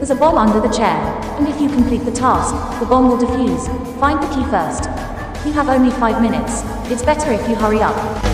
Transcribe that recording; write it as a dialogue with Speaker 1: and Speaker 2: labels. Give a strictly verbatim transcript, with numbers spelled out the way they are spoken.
Speaker 1: There's a bomb under the chair, and if you complete the task, the bomb will defuse. Find the key first. You have only five minutes. It's better if you hurry up.